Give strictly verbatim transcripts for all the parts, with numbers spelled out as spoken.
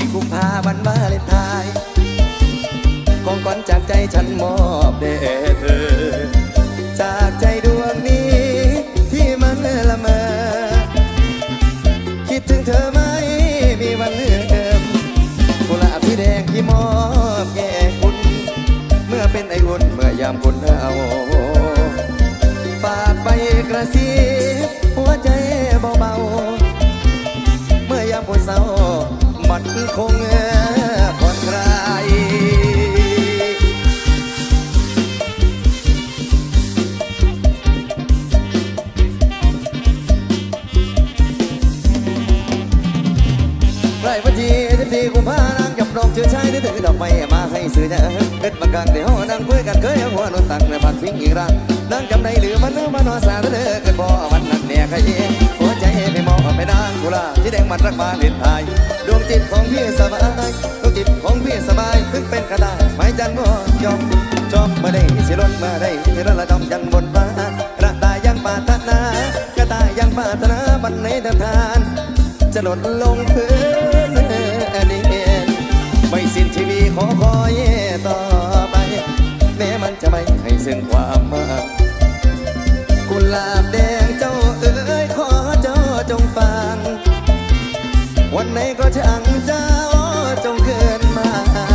กุมภาพันธ์วาเลนไทน์ของขวัญจากใจฉันมอบแด่เธอจากใจดวงนี้ที่มันละเมอคิดถึงเธอไม่มีวันลืมเดิมกุหลาบสีแดงที่มอบแก่คุณเมื่อเป็นไออุ่นเมื่อยามคุณเอาฝากไปกระซิบหัวใจเบาๆเมื่อยามปวดเศร้ามันคงผ่อนคลายไรวันที่สิบสี่กุมภาพันธ์กับดอกเชื้อชายได้ถือดอกไม้มาให้สื่อเนื้อเกิดมากันเดี๋ยวนั่งคุยกันเคยหัวนอนตักในผักฟิ้งอีกรังนั่งจำได้หรือมันมันนอนสาเธอเกิดบ่วันนั้นเนี่ยใครเองหัวใจไม่มองไม่นางกุหลาบที่แดงมันรักมาเล่นไทยดวงจิตของพี่สบายดวงจิตของพี่สบายถึงเป็นกระดาษไม้จันทร์ก็ยอมจอมมาได้สิล้นมาได้ที่ระดมยันบนฟ้ากระต่ายยังปาถนากระต่ายยังปาถนาบันในเดินทางจะหล่นลงพื้นอดีตไม่สิ้นชีวิตขอคอยต่อไปแม้มันจะไม่ให้ซึ่งความหมายกุหลาบแดงเจ้าเอ๋ยขอเจ้าจงฟังวันไหนก็ช่างเจ้าจงเกินมา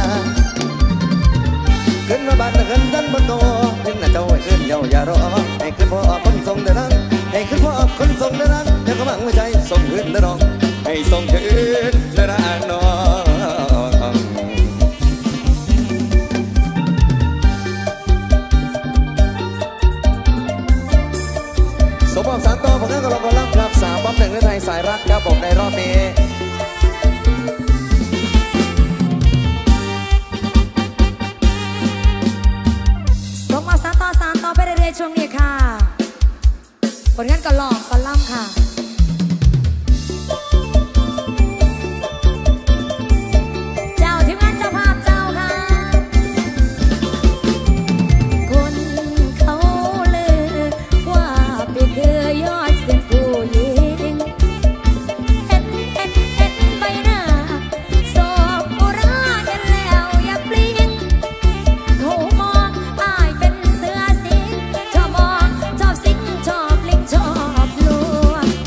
ขึ้นมาบ้านขึ้นดันบนโตถึงน่ะเจ้าให้ขึ้นเยาอย่ารอให้ขึ้นพ่อคนทรงเดินรังให้ขึ้นพ่อคนทรงเดินรังเดี๋ยวก็บังไม่ใจส่งขึ้นเดินรองให้ส่งคืนเดินรังน้องสมบูรณ์สารต่อผมก็กำลังกำลังครับสามปั๊มหนึ่งในไทยสายรักครับผมในรอบนี้สมบูรณ์สารต่อสารต่อไปเรื่อยๆช่วงนี้ค่ะผลงานก็หลอกก็ล่ำค่ะเ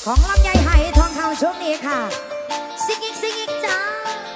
ของลำไยไหทองคำช่วงนี้ค่ะซิกอีกซิกอีกจ้า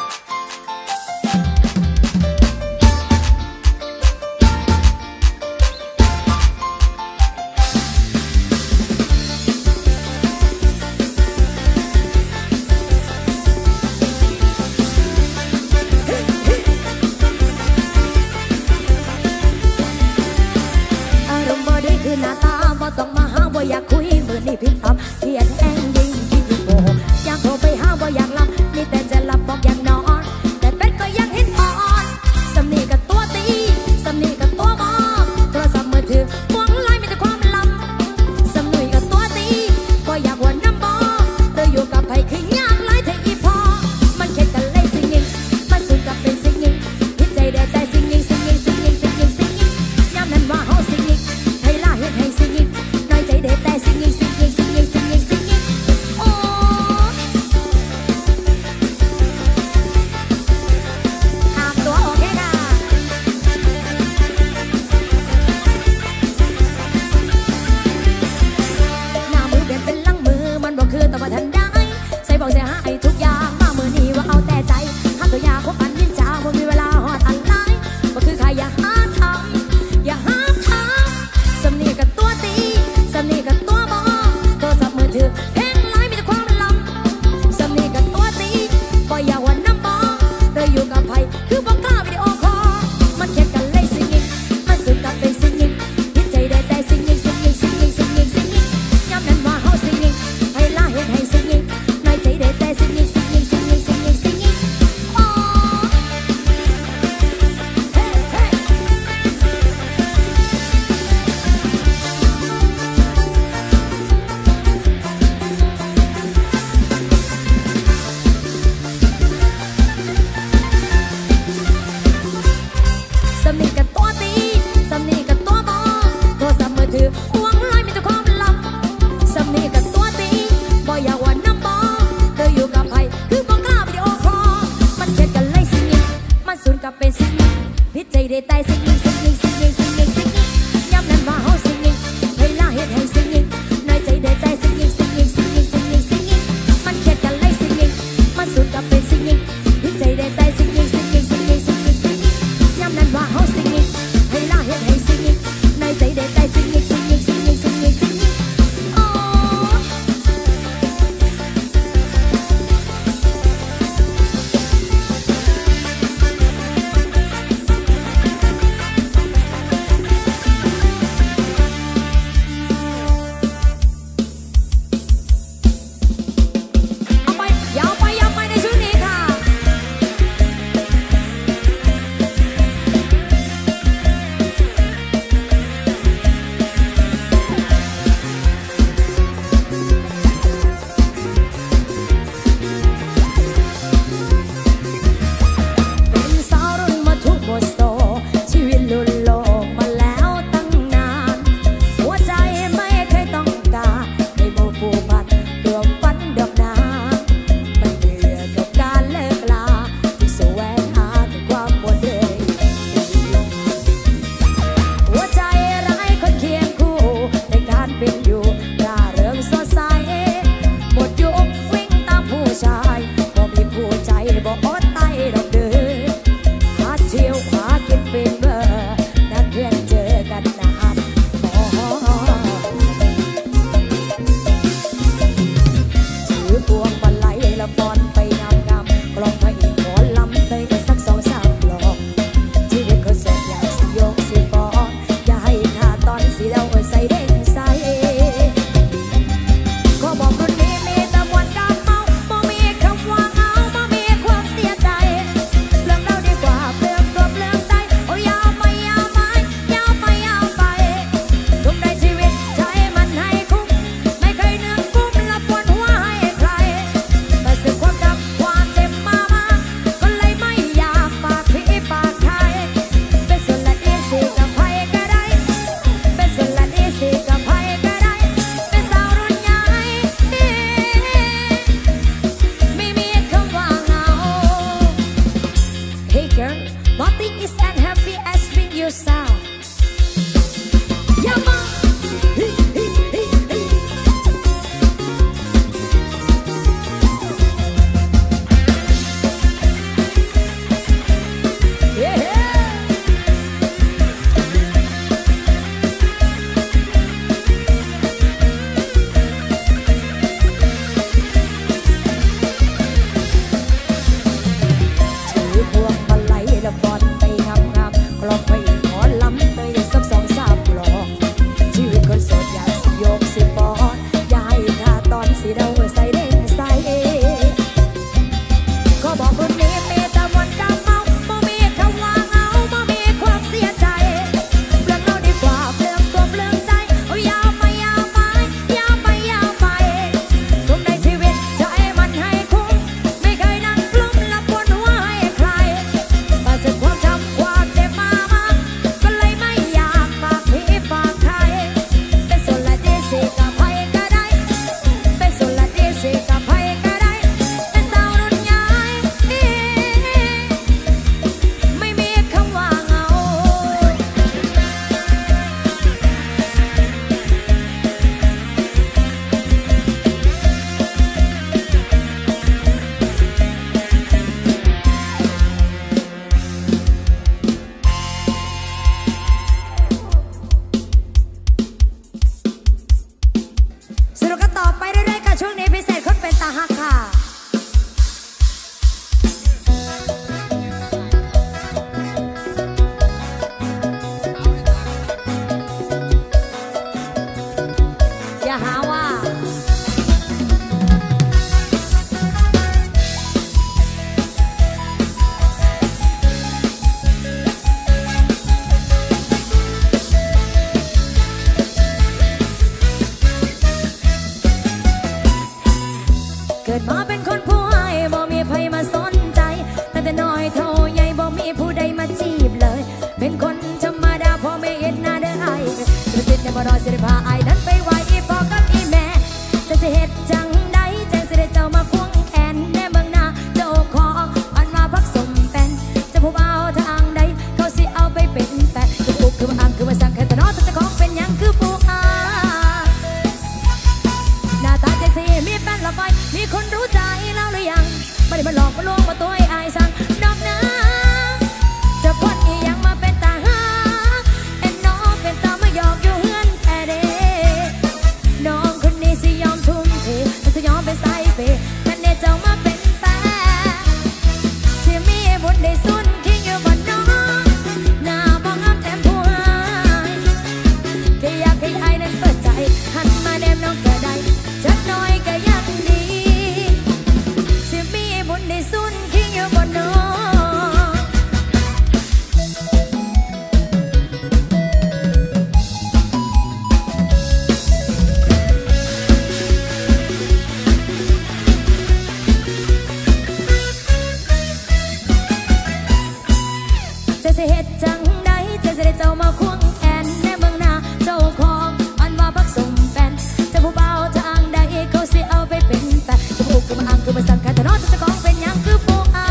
หน้าตาบ่ต้องมาหาบ่อยากคุยมือนี่พิมพ์ทำเขียนแองยิงคิดอยู่โบอยากโทรไปหาบ่อยากรับมีแต่จะหลับบอกอยากนอนแต่เป็ดก็ยังเห็นอ่อนสำนีกับตัวตีสำนีกับตัวมอโทรศัพท์มือถือมองไลน์มีแต่ความลับสำนีกับตัวตีบ่อยากวนน้ำบ่เธออยู่กับไผ่ขึ้นยากหลายเธออีพอมันเข็ดกันเลยสิ่งยิงมันสุดกับเป็นสิ่งยิงพิจใจได้ใจสิ่งยิงสิ่งยิงสิ่งยิงสิ่งยิงสิ่งยิงย้ำนั้นว่าเฮาสิ่งยิงให้สิ่งยิงน้อยใจเด็ดแต่สิ่งยิงสิ่งยิงสิ่งยิงสิ่งยิงสิ่งยิงโอ้หากตัวโอเคค่ะหน้ามือเปลี่ยนเป็นหลังมือมันบอกคือแต่ว่าทันได้ใส่บอกใส่หาไอ้ทุกอย่างมามือนี้ว่าเอาแต่ใจหาตัวยาพวกอันนินจาบ่มีเวลาหอดอันไลน์ก็คือใครอย่าหาทำอย่าหาทำสำนีกับตัวตีสำนีกับตัวบอโทรศัพท์มือถือเพลงไลน์มีแต่ความลับสำนีกับตัวตีปล่อยอย่าวันน้ำบอเธออยู่กับไผ่คือบอกกล้าวิดีโอคอลมันเข็ดกันเลยสิ่งยิงมันสุดกับเป็นสิ่งยิงพิจใจได้แต่สิ่งยิงสิ่งยิงสิ่งยิงสิ่งยิงสิ่งยิงย้ำนั้นว่าเฮาสิ่งยิงให้ล่าเห็นให้สิ่งดมาเป็นคนผู้ให้บ่มีใครมาสนใจแต่แต่น้อยเท่าใหญ่บ่มีผู้ใดมาจีบเลยเป็นคนธรรมดาพอไม่เห็นหน้าเด้อไอ้จะสิทธิ์ในบ่รอสิได้พาไอ้นั้นไปไหวอีพ่อกับอีแม่จะสิเฮ็ดจังใดจังสิได้เจ้ามาควงแขนแน่เบิ่งหน้าเจ้าขออันมาพักสมแฟนจะผู้บ่าวทางใดเขาสิเอาไปเป็นแฟนคือปุ๊กคือมาอ่างคือมาสั่งแค่แต่น้อแต่เจ้าของเป็นหยังคือผู้อาหน้าตาใจสิมีแฟนละไปมีคนรู้ใจแล้วหรือยังไม่ได้มาหลอกมาลวงมาตัวไอ้ไอ้สั่งดอกนะจะคนอียังมาเป็นตาหาเอ็นน้องเป็นตามาหยอกอยู่เฮือนแต่เด็กน้องคนนี้สิยอมทุ่มเทมันจะยอมไปใส่เปย์กันเนเจ้ามาเป็นแฟนเสียมีบุญได้สุนคิงอยู่บนน้องหน้าบ้องอ้ำแถมผู้ให้แค่อยากให้ไอ้นั้นเปิดใจหันมาแนมน้องก็ได้จักหน่อยก็ยังดีเสียมีบุญได้สุนคิงอยู่บนน้องจะสิเฮ็ดจังใดจะสิได้เจ้ามาควงแขนแน่เมืองหน้าเจ้าของอันว่าพักสมแฟนจะผู้บ่าวทางใดเขาสิเอาไปเป็นแฟนจะผู้คือมาอ้างคือมาสั่งแค่แต่น้องจะเจ้าของเป็นหยังคือผู้อา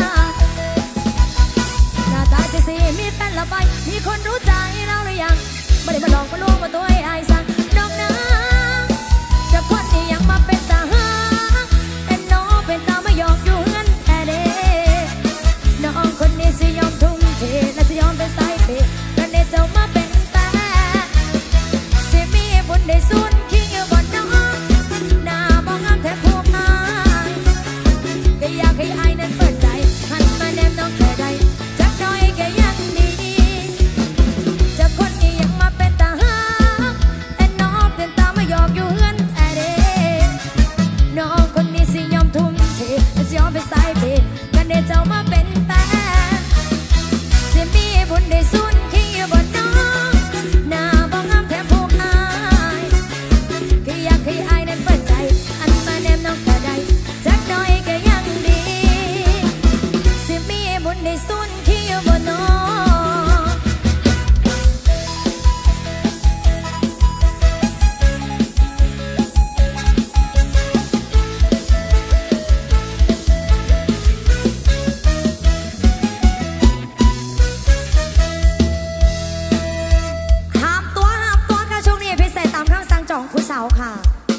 หน้าตาจะสิมีแฟนละไปมีคนรู้ใจแล้วหรือยังไม่ได้มาหลอกมาลวงมาตัวไอ้ไอ้สั่งดอกนะจะคนนี้ยังมาเป็นตาหาเอ็นน้องเป็นตาไม่หยอกอยู่เฮือนแต่เด็กน้องคนนี้สิยอมทุ่มเทและสิยอมไปใส่เปย์กันเนเจ้ามาเป็นแฟนสิมีบุญได้สุนคิงอยู่บนน้องหน้าบ้องอ้ำแทบพวกอายก็อยากให้อายนั้นเปิดใจหันมาแนมน้องแค่ใดจักหน่อยก็ยังดีจะคนนี้ยังมาเป็นตาหาแต่น้องเป็นตาไม่หยอกอยู่เฮือนแต่เด็กน้องคนนี้สิยอมทุ่มเทและสิยอมไปใส่เปย์กันเนเจ้ามาเป็นแฟนสิมีบุญได้สุนคิงอยู่บนน้องหน้าบ้องอ้ำแถมผู้อายก็อยากให้อายนั้นเปิดใจอันมาแนมน้องก็ได้จักหน่อยก็ยังดีสิมีบุญได้สุนคิงอยู่บนน้องห้ามตัวห้ามตัวค่ะช่วงนี้พิเศษตามคำสั่งจองผู้สาวค่ะ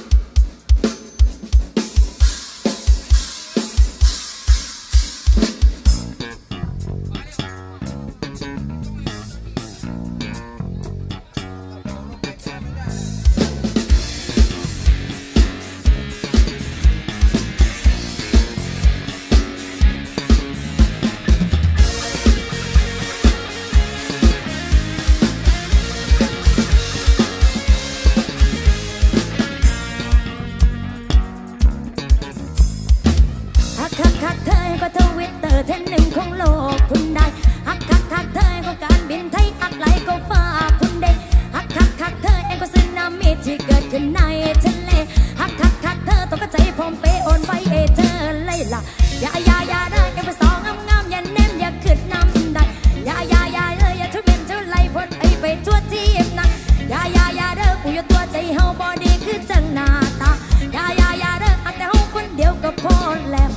ฮักคักคักเธอก็ทวิตเตอร์เทรนด์หนึ่งของโลกคุณได้ฮักคักคักเธอก็การบินไทยอักไหลก็ฟ้าคุณได้ฮักคักคักเธอเองก็สึนามิที่เกิดขึ้นในทะเลฮักคักคักเธอต้องกระใจพร้อมเปโอนไว้เอเธอเลยล่ะอย่าอย่าอย่าได้เอ็มไปสองงามงามอย่าเน้มอย่าขึ้นนำได้อย่าอย่าอย่าเลยอย่าทุบเป็นเจ้าไล่พ้นไปไปทั่วที่นั่งอย่าอย่าอย่าเด้อกูอย่าตัวใจเฮาบอดีคือจังหน้าตาอย่าอย่าอย่าเด้อแต่เฮาคนเดียวก็พอแล้ว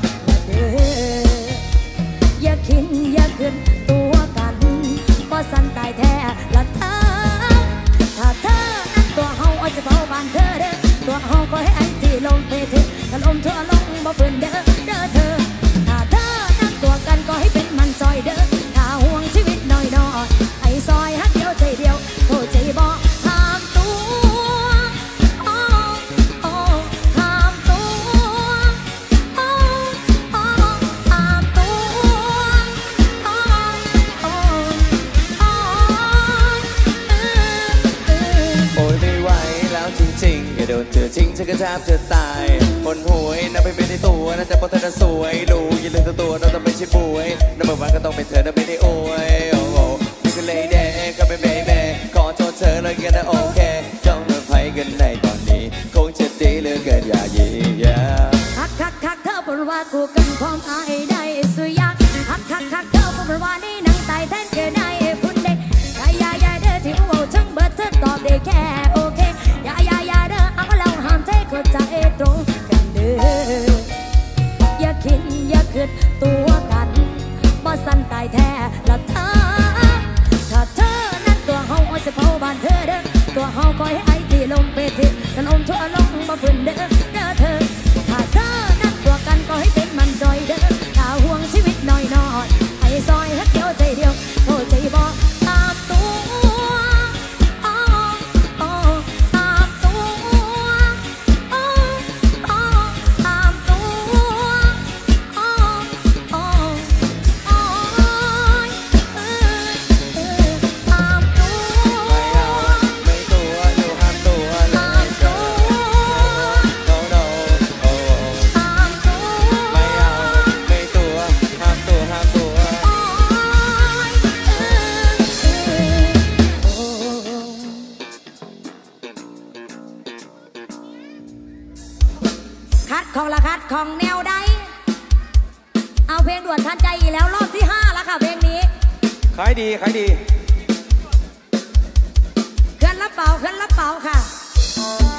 อย่าคิดอย่าขึ้นตัวกันเพราะสันตายแท้ละเธอถ้าเธอนั้นตัวเฮาเอาจะเผาบ้านเธอเด้อตัวเฮาก็ให้ไอ้ที่ลมเพถึงถ้าลมเธอลงบ่ฝืนเด้อเด้อเธอถ้าเธอนั้นตัวกันก็ให้เป็นมันซอยเด้อถ้าห่วงชีวิตน้อยน้อยไอ้ซอยฮักเดียวใจเดียวโทษใจบ่ห้ามตัวโอ้โอ้ห้ามตัวโอ้โอ้ห้ามตัวโอ้โอ้โอ้เออเออโอ้ยไม่ไหวแล้วจริงๆอย่าโดนเธอทิ้งฉันก็แทบจะตายคนหวยน่าไปเป็นในตัวน่าจะเพราะเธอน่ะสวยรู้อย่าลืมตัวตัวเราต้องไม่ใช่ป่วยน้ำมันวันก็ต้องเป็นเธอน่าไม่ได้โอ้ยโอ้โหนี่คือเลยแดงก็เป็นเบย์เบย์ขอโทษเธอเลยกันนะโอเคจ้องเธอไพ่กันในตอนนี้คงจะดีเหลือเกินอย่ายียาฮักฮักฮักว่ากูกันพร้อมอายได้สุยากฮักฮักฮักเธอพูดว่านี่นังตายแทนเกินได้คุณเด็กยายายาเด้อที่ว่าทั้งเบิดเธอตอบได้แค่โอเคยายายาเด้อเอาเราห้ามเทเข้าใจตรงกันเด้ออย่าคิดอย่าคิดตัวกันบ่สั่นตายแท้ละเธอถ้าเธอนั้นตัวเฮาจะเผาบ้านเธอเด้อตัวเฮาคอยไอ้ที่ลมเปทิกันอมชั่วลงบ่ฟื้นเด้อเด้อเธอถ้าเธอนั้นตัวกันก็ให้เป็นมันจอยเด้อถ้าห่วงชีวิตน้อยนอดให้ซอยฮักเดียวใจเดียวโทษใจบ่ตามตัวอ๋ออ๋อตามตัวอ๋ออ๋อตามตัวอ๋ออ๋ออ๋อเออเออตามตัวไม่เอาไม่ตัวอยู่ห้ามตัวเลยเธอ no no โอ้ไม่เอาไม่ตัวห้ามตัวห้ามตัวคัดของละคัดของแนวใดเอาเพลงด่วนทันใจอีกแล้วรอบที่ห้าแล้วค่ะเพลงนี้ขายดีขายดีเคลื่อนรับเป่าเคลื่อนรับเป่าค่ะ